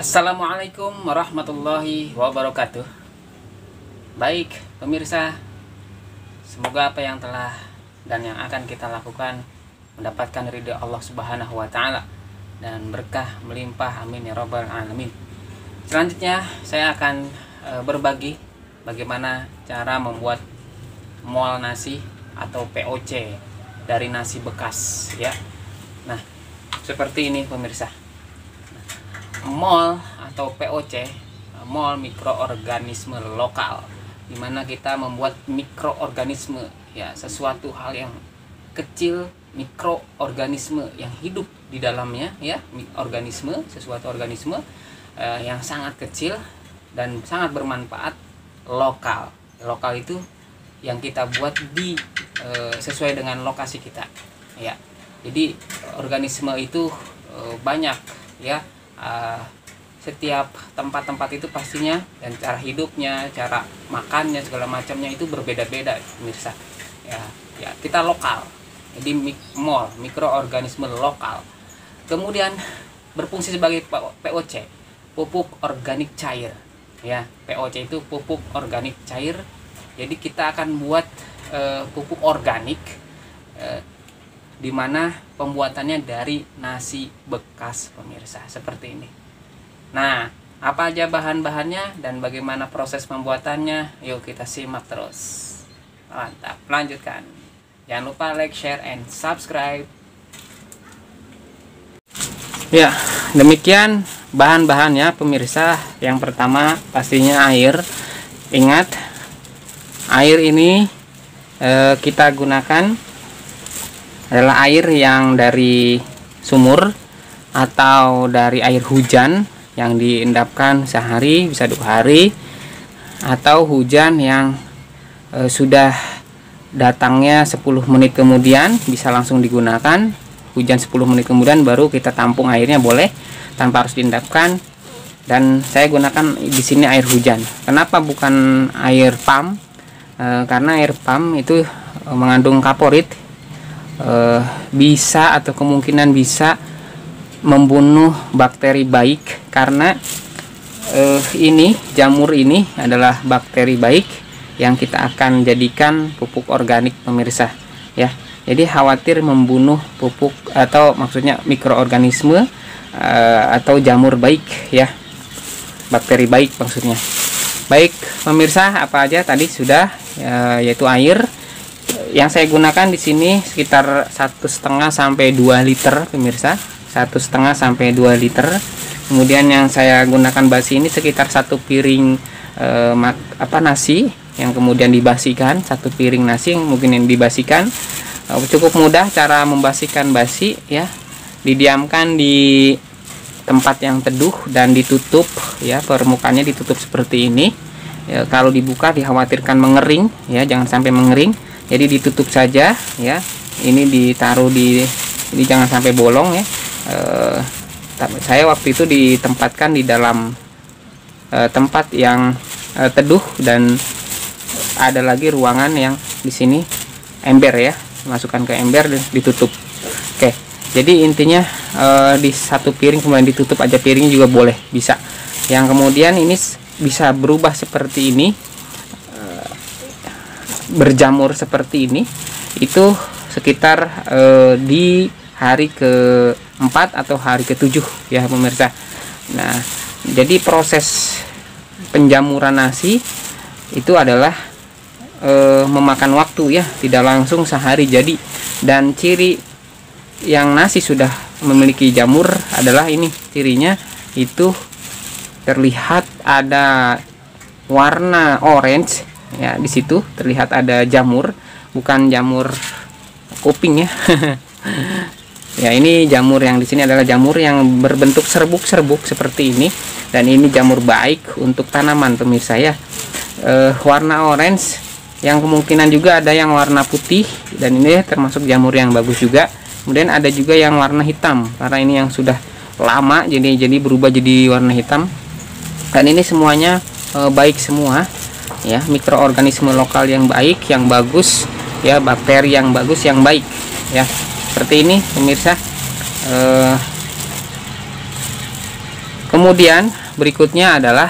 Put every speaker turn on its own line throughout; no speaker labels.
Assalamualaikum warahmatullahi wabarakatuh. Baik pemirsa, semoga apa yang telah dan yang akan kita lakukan mendapatkan ridha Allah Subhanahu wa Ta'ala dan berkah melimpah, amin ya rabbal alamin. Selanjutnya saya akan berbagi bagaimana cara membuat mol nasi atau POC dari nasi bekas ya. Nah, seperti ini pemirsa. Mol atau POC, mol mikroorganisme lokal, dimana kita membuat mikroorganisme ya, sesuatu hal yang kecil, mikroorganisme yang hidup di dalamnya ya, sesuatu organisme yang sangat kecil dan sangat bermanfaat, lokal itu yang kita buat di sesuai dengan lokasi kita ya. Jadi organisme itu banyak ya. Setiap tempat-tempat itu pastinya dan cara hidupnya, cara makannya, segala macamnya itu berbeda-beda pemirsa ya. Kita lokal, jadi mol mikroorganisme lokal, kemudian berfungsi sebagai POC, pupuk organik cair ya. POC itu pupuk organik cair. Jadi kita akan buat pupuk organik dimana pembuatannya dari nasi bekas pemirsa, seperti ini. Nah, apa aja bahan-bahannya dan bagaimana proses pembuatannya? Yuk kita simak terus. Mantap, lanjutkan. Jangan lupa like, share, and subscribe. Ya, demikian bahan-bahannya pemirsa. Yang pertama pastinya air. Ingat, air ini kita gunakan adalah air yang dari sumur atau dari air hujan yang diendapkan sehari bisa 2 hari, atau hujan yang sudah datangnya 10 menit kemudian bisa langsung digunakan. Hujan 10 menit kemudian baru kita tampung airnya, boleh tanpa harus diendapkan. Dan saya gunakan di sini air hujan. Kenapa bukan air pump? Karena air pump itu mengandung kaporit, bisa atau kemungkinan bisa membunuh bakteri baik, karena ini jamur ini adalah bakteri baik yang kita akan jadikan pupuk organik pemirsa ya. Jadi khawatir membunuh pupuk atau maksudnya mikroorganisme atau jamur baik ya, bakteri baik maksudnya. Baik pemirsa, apa aja tadi sudah yaitu air. Yang saya gunakan di sini sekitar 1,5 sampai 2 liter pemirsa, 1,5 sampai 2 liter. Kemudian yang saya gunakan basi ini sekitar 1 piring nasi yang kemudian dibasikan, 1 piring nasi yang mungkin yang dibasikan. Cukup mudah cara membasikan basi ya. Didiamkan di tempat yang teduh dan ditutup ya, permukaannya ditutup seperti ini ya. Kalau dibuka dikhawatirkan mengering ya, jangan sampai mengering. Jadi ditutup saja ya. Ini ditaruh di ini, jangan sampai bolong ya. Saya waktu itu ditempatkan di dalam tempat yang teduh dan ada lagi ruangan yang di sini ember ya. Masukkan ke ember dan ditutup. Oke. Jadi intinya di 1 piring kemudian ditutup aja piringnya juga boleh, bisa. Yang kemudian ini bisa berubah seperti ini. Berjamur seperti ini itu sekitar di hari ke-4 atau hari ke-7 ya pemirsa. Nah, jadi proses penjamuran nasi itu adalah memakan waktu ya, tidak langsung sehari jadi. Dan ciri yang nasi sudah memiliki jamur adalah ini, cirinya itu terlihat ada warna orange ya, di situ terlihat ada jamur, bukan jamur kuping ya. Ya, ini jamur yang di sini adalah jamur yang berbentuk serbuk-serbuk seperti ini, dan ini jamur baik untuk tanaman pemirsa ya. Warna orange, yang kemungkinan juga ada yang warna putih, dan ini termasuk jamur yang bagus juga. Kemudian ada juga yang warna hitam, karena ini yang sudah lama jadi berubah jadi warna hitam. Dan ini semuanya baik semua ya, mikroorganisme lokal yang baik, yang bagus ya, bakteri yang bagus, yang baik ya, seperti ini pemirsa. Kemudian berikutnya adalah,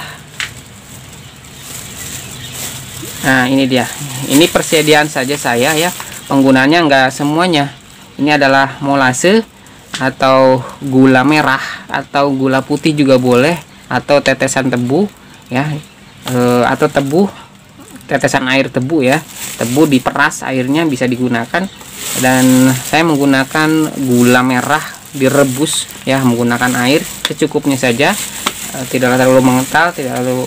nah ini dia, ini persediaan saja saya ya, penggunaannya enggak semuanya. Ini adalah molase atau gula merah atau gula putih juga boleh, atau tetesan tebu ya, atau tebu, tetesan air tebu ya, tebu diperas airnya bisa digunakan. Dan saya menggunakan gula merah direbus ya, menggunakan air secukupnya saja, tidak terlalu mengental, tidak terlalu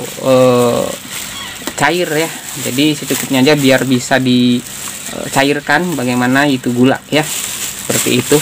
cair ya, jadi secukupnya aja biar bisa dicairkan bagaimana itu gula ya, seperti itu.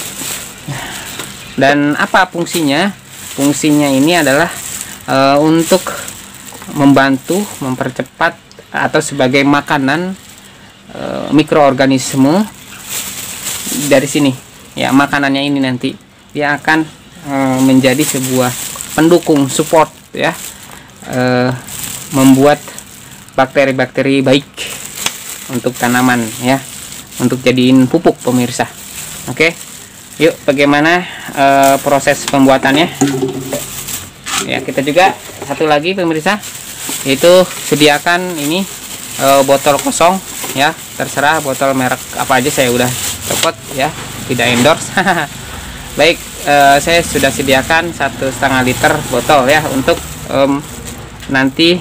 Dan apa fungsinya? Fungsinya ini adalah untuk membantu mempercepat atau sebagai makanan mikroorganisme dari sini ya. Makanannya ini nanti dia akan menjadi sebuah pendukung support ya, membuat bakteri-bakteri baik untuk tanaman ya, untuk jadiin pupuk pemirsa. Oke, yuk bagaimana proses pembuatannya ya. Kita juga satu lagi pemirsa, yaitu sediakan ini botol kosong ya, terserah botol merek apa aja, saya udah copot ya, tidak endorse. Baik, saya sudah sediakan 1,5 liter botol ya, untuk nanti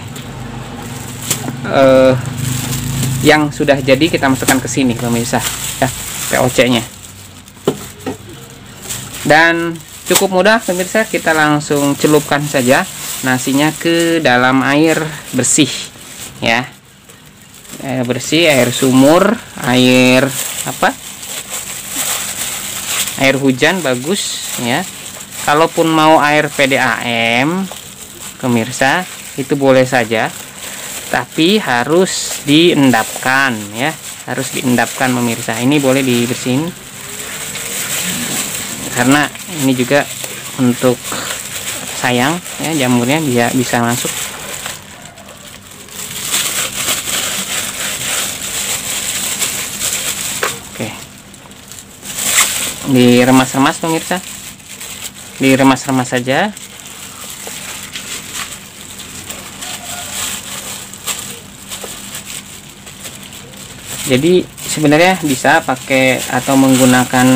yang sudah jadi kita masukkan ke sini pemirsa ya, POC nya. Dan cukup mudah pemirsa, kita langsung celupkan saja nasinya ke dalam air bersih ya, air bersih, air sumur, air apa, air hujan bagus ya. Kalaupun mau air PDAM pemirsa itu boleh saja, tapi harus diendapkan ya, harus diendapkan pemirsa. Ini boleh dibersihin karena ini juga untuk sayang ya, jamurnya bisa masuk. Oke, diremas-remas pemirsa, diremas-remas saja. Jadi sebenarnya bisa pakai atau menggunakan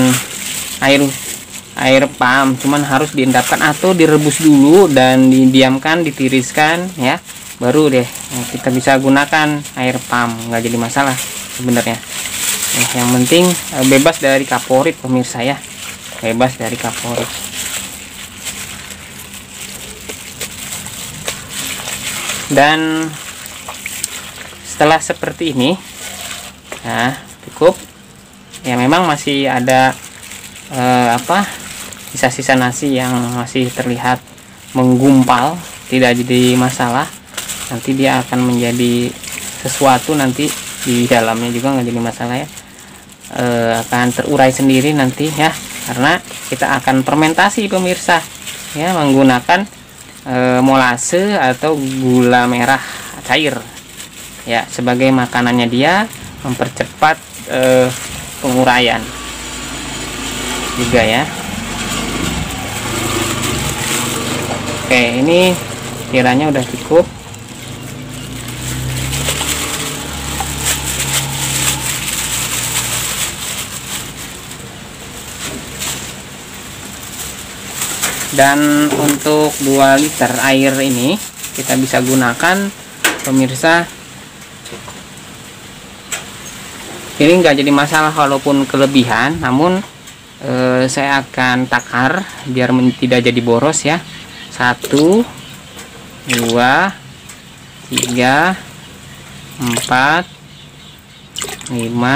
air pam, cuman harus diendapkan atau direbus dulu dan didiamkan, ditiriskan ya, baru deh kita bisa gunakan air pam, nggak jadi masalah sebenarnya. Yang penting bebas dari kaporit pemirsa ya, bebas dari kaporit. Dan setelah seperti ini, nah cukup ya, memang masih ada sisa-sisa nasi yang masih terlihat menggumpal, tidak jadi masalah, nanti dia akan menjadi sesuatu nanti di dalamnya juga nggak jadi masalah ya, akan terurai sendiri nanti ya, karena kita akan fermentasi pemirsa ya, menggunakan molase atau gula merah cair ya, sebagai makanannya dia, mempercepat penguraian juga ya. Oke, ini kiranya udah cukup. Dan untuk 2 liter air ini kita bisa gunakan pemirsa, ini nggak jadi masalah walaupun kelebihan, namun saya akan takar biar tidak jadi boros ya. 1 2 3 4 5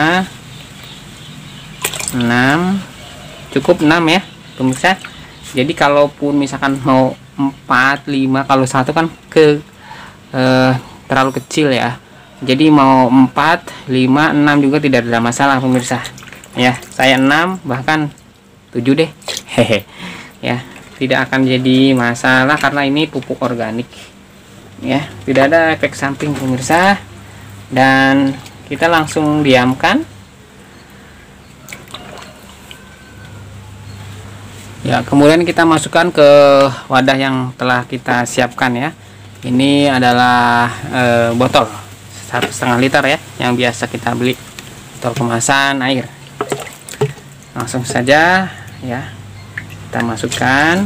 6, cukup 6 ya pemirsa. Jadi kalaupun misalkan mau 4 5, kalau 1 kan terlalu kecil ya, jadi mau 4 5 6 juga tidak ada masalah pemirsa ya. Saya 6 bahkan 7 deh, hehe ya, tidak akan jadi masalah karena ini pupuk organik ya, tidak ada efek samping pemirsa. Dan kita langsung diamkan
Ya, kemudian kita masukkan ke wadah yang telah kita siapkan ya. Ini adalah botol 1,5 liter ya, yang biasa kita beli, botol kemasan air. Langsung saja ya, kita masukkan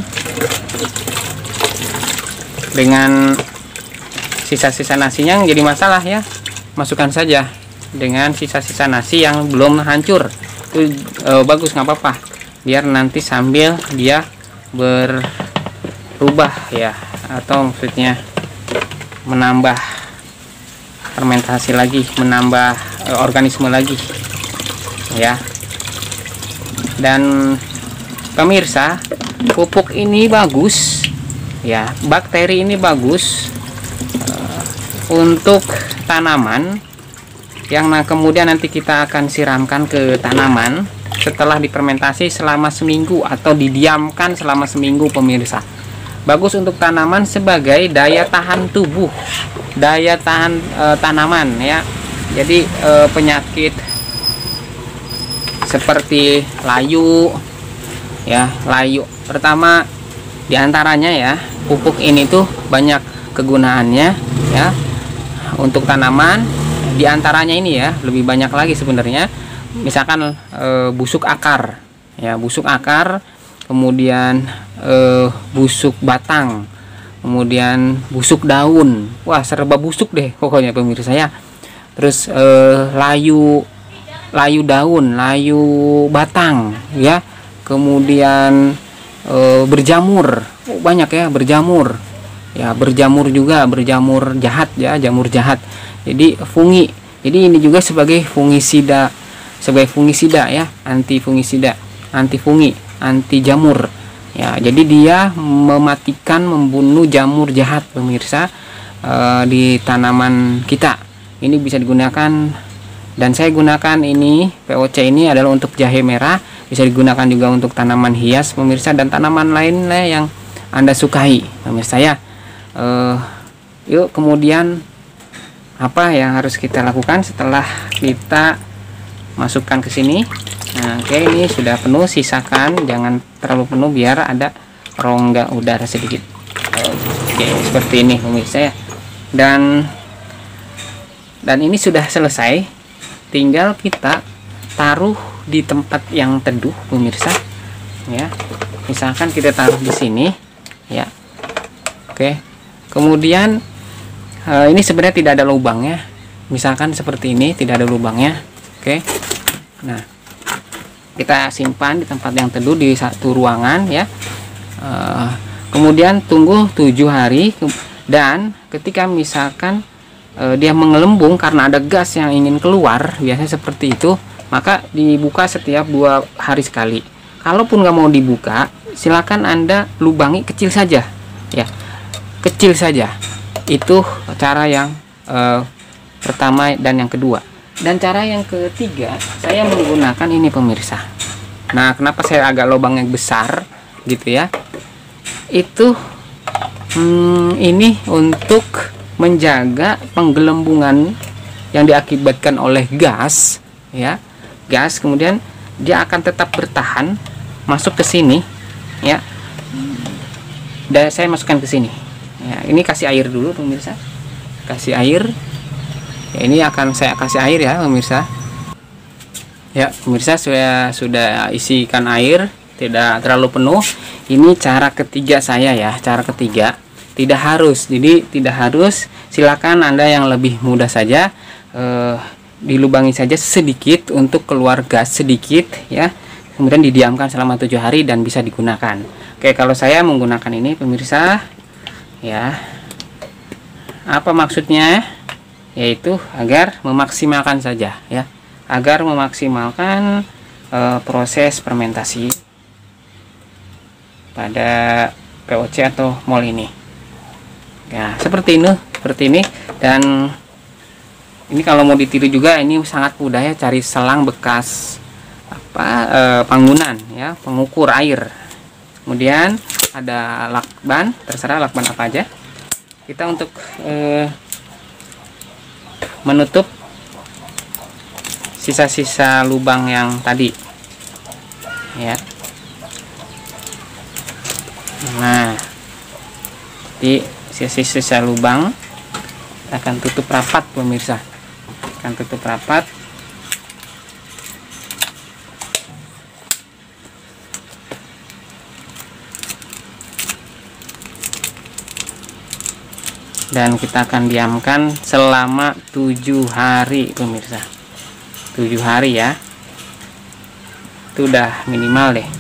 dengan sisa-sisa nasinya yang jadi masalah ya. Masukkan saja dengan sisa-sisa nasi yang belum hancur, itu bagus, nggak apa-apa, biar nanti sambil dia berubah ya, atau maksudnya menambah fermentasi lagi, menambah organisme lagi ya. Dan pemirsa, pupuk ini bagus ya, bakteri ini bagus untuk tanaman yang kemudian nanti kita akan siramkan ke tanaman setelah difermentasi selama seminggu atau didiamkan selama seminggu pemirsa. Bagus untuk tanaman sebagai daya tahan tubuh, daya tahan tanaman ya. Jadi penyakit seperti layu ya, layu pertama diantaranya ya, pupuk ini tuh banyak kegunaannya ya untuk tanaman. Diantaranya ini ya, lebih banyak lagi sebenarnya, misalkan busuk akar ya, busuk akar, kemudian busuk batang, kemudian busuk daun, wah serba busuk deh pokoknya pemirsa ya. Terus layu daun, layu batang ya, kemudian berjamur, banyak ya, berjamur ya, berjamur juga, berjamur jahat ya, jamur jahat. Jadi fungi, jadi ini juga sebagai fungisida, ya, anti fungisida, anti fungi, anti jamur ya. Jadi dia mematikan, membunuh jamur jahat pemirsa di tanaman kita. Ini bisa digunakan, dan saya gunakan ini POC ini adalah untuk jahe merah, bisa digunakan juga untuk tanaman hias pemirsa, dan tanaman lainnya yang Anda sukai pemirsa ya. Yuk, kemudian apa yang harus kita lakukan setelah kita masukkan ke sini? Nah, oke, ini sudah penuh, sisakan, jangan terlalu penuh biar ada rongga udara sedikit. Oke, seperti ini pemirsa ya. Dan ini sudah selesai, tinggal kita taruh di tempat yang teduh pemirsa ya. Misalkan kita taruh di sini ya. Oke, kemudian ini sebenarnya tidak ada lubangnya, misalkan seperti ini, tidak ada lubangnya. Oke, nah kita simpan di tempat yang teduh di satu ruangan ya. Kemudian tunggu 7 hari, dan ketika misalkan dia mengelembung karena ada gas yang ingin keluar, biasanya seperti itu, maka dibuka setiap 2 hari sekali. Kalaupun nggak mau dibuka, silakan Anda lubangi kecil saja ya, kecil saja. Itu cara yang pertama dan yang kedua. Dan cara yang ketiga, saya menggunakan ini pemirsa. Nah, kenapa saya agak lubangnya besar gitu ya? Itu ini untuk menjaga penggelembungan yang diakibatkan oleh gas ya. Gas kemudian dia akan tetap bertahan masuk ke sini ya. Dan saya masukkan ke sini. Ya, ini kasih air dulu pemirsa, kasih air ya, ini akan saya kasih air ya pemirsa ya. Pemirsa sudah isikan air, tidak terlalu penuh. Ini cara ketiga saya ya, cara ketiga, tidak harus, jadi tidak harus, silakan Anda yang lebih mudah saja, dilubangi saja sedikit untuk keluar gas sedikit ya, kemudian didiamkan selama 7 hari dan bisa digunakan. Oke, kalau saya menggunakan ini pemirsa ya, apa maksudnya? Yaitu agar memaksimalkan saja ya, agar memaksimalkan proses fermentasi pada POC atau mol ini ya, seperti ini. Dan ini kalau mau ditiru juga ini sangat mudah ya, cari selang bekas panggungan ya, pengukur air. Kemudian ada lakban, terserah lakban apa aja. Kita untuk menutup sisa-sisa lubang yang tadi ya.
Nah, di sisa-sisa lubang kita akan tutup rapat pemirsa, akan tutup rapat. Dan kita akan diamkan selama 7 hari pemirsa. 7 hari ya, itu udah minimal deh.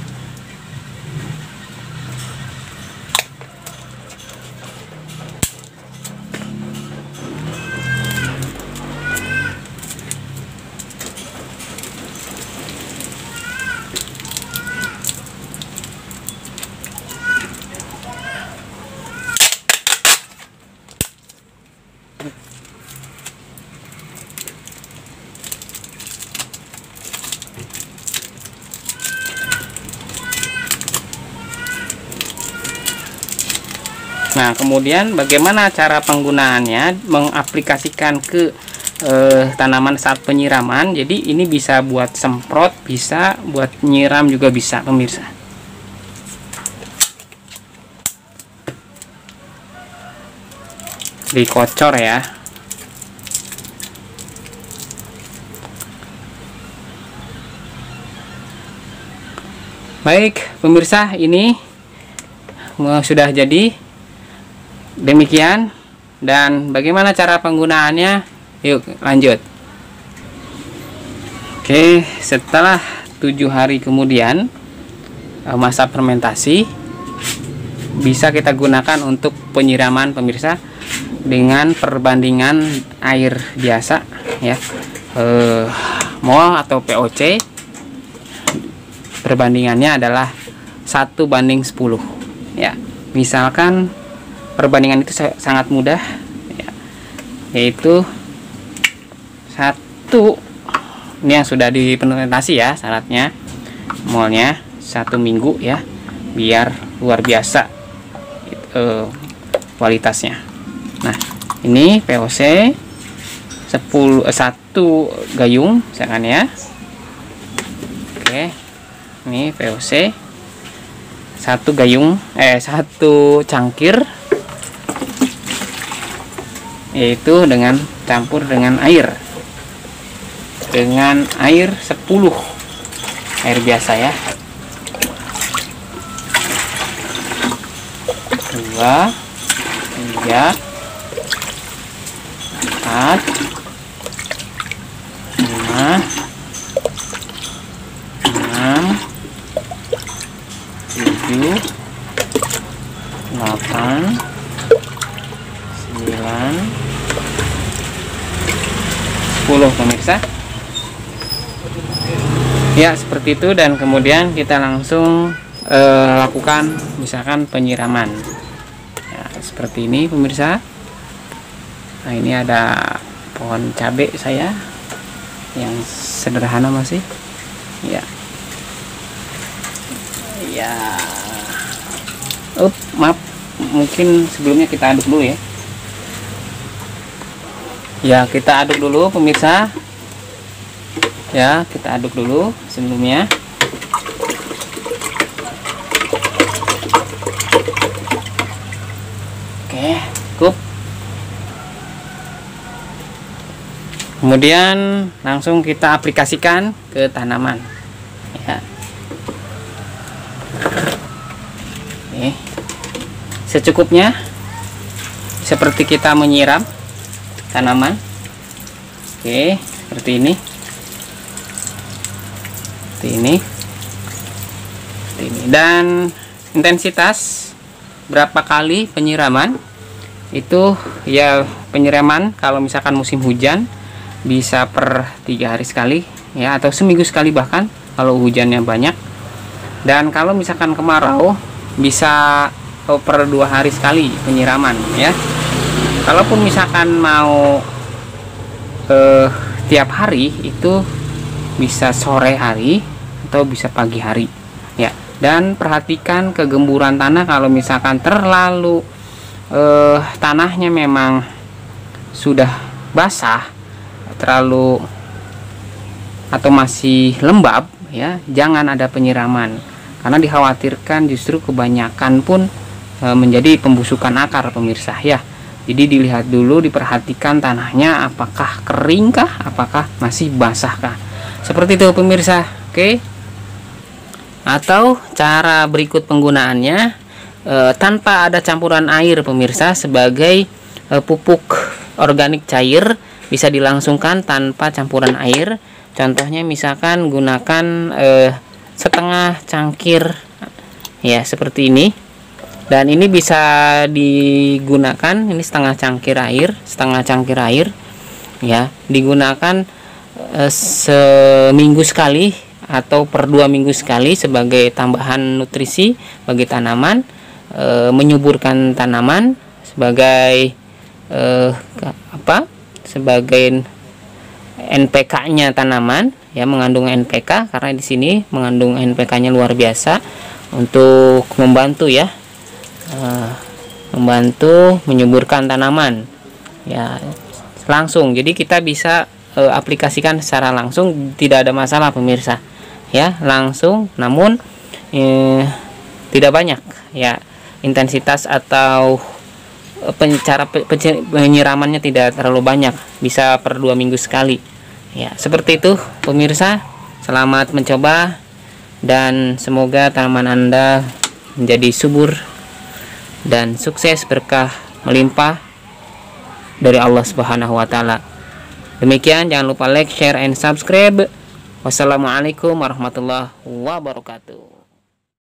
Nah, kemudian bagaimana cara penggunaannya, mengaplikasikan ke tanaman saat penyiraman. Jadi ini bisa buat semprot, bisa buat nyiram juga bisa pemirsa. Dikocor ya. Baik pemirsa, ini sudah jadi. Demikian, dan bagaimana cara penggunaannya, yuk lanjut. Oke, setelah 7 hari kemudian masa fermentasi, bisa kita gunakan untuk penyiraman pemirsa dengan perbandingan air biasa ya, mol atau POC. Perbandingannya adalah 1:10 ya. Misalkan perbandingan itu sangat mudah ya, yaitu 1, ini yang sudah diimplementasi ya syaratnya, molnya 1 minggu ya, biar luar biasa kualitasnya. Nah, ini POC 1 gayung misalkan ya. Oke, ini POC 1 gayung, 1 cangkir, yaitu dengan campur dengan air 10, air biasa ya. 2, 3, 4, 5, 6, 7, 8, 9, 10 pemirsa ya, seperti itu. Dan kemudian kita langsung lakukan misalkan penyiraman ya, seperti ini pemirsa. Nah, ini ada pohon cabai saya yang sederhana masih ya ya. Maaf, mungkin sebelumnya kita aduk dulu ya. Ya, kita aduk dulu pemirsa. Ya, kita aduk dulu sebelumnya. Oke, cukup. Kemudian langsung kita aplikasikan ke tanaman. Ya. Oke. Secukupnya, seperti kita menyiram tanaman. Oke, seperti ini. Seperti ini. Seperti ini. Dan intensitas berapa kali penyiraman? Itu ya, penyiraman kalau misalkan musim hujan bisa per 3 hari sekali ya, atau seminggu sekali bahkan kalau hujannya banyak. Dan kalau misalkan kemarau bisa per 2 hari sekali penyiraman ya. Kalaupun misalkan mau tiap hari, itu bisa sore hari atau bisa pagi hari ya. Dan perhatikan kegemburan tanah. Kalau misalkan terlalu tanahnya memang sudah basah terlalu atau masih lembab ya, jangan ada penyiraman. karena dikhawatirkan justru kebanyakan pun menjadi pembusukan akar pemirsa ya. Jadi dilihat dulu, diperhatikan tanahnya apakah keringkah, apakah masih basahkah. Seperti itu pemirsa. Oke. Atau cara berikut penggunaannya tanpa ada campuran air pemirsa, sebagai pupuk organik cair bisa dilangsungkan tanpa campuran air. Contohnya misalkan gunakan setengah cangkir ya seperti ini. Dan ini bisa digunakan, ini setengah cangkir air ya, digunakan seminggu sekali atau per 2 minggu sekali sebagai tambahan nutrisi bagi tanaman, menyuburkan tanaman sebagai sebagai NPK-nya tanaman ya, mengandung NPK, karena di sini mengandung NPK-nya luar biasa untuk membantu ya, membantu menyuburkan tanaman ya langsung. Jadi kita bisa aplikasikan secara langsung, tidak ada masalah pemirsa ya, langsung. Namun tidak banyak ya, intensitas atau cara penyiramannya tidak terlalu banyak, bisa per 2 minggu sekali ya. Seperti itu pemirsa, selamat mencoba dan semoga tanaman Anda menjadi subur dan sukses, berkah melimpah dari Allah Subhanahu wa taala. Demikian, jangan lupa like, share, and subscribe. Wassalamualaikum warahmatullahi wabarakatuh.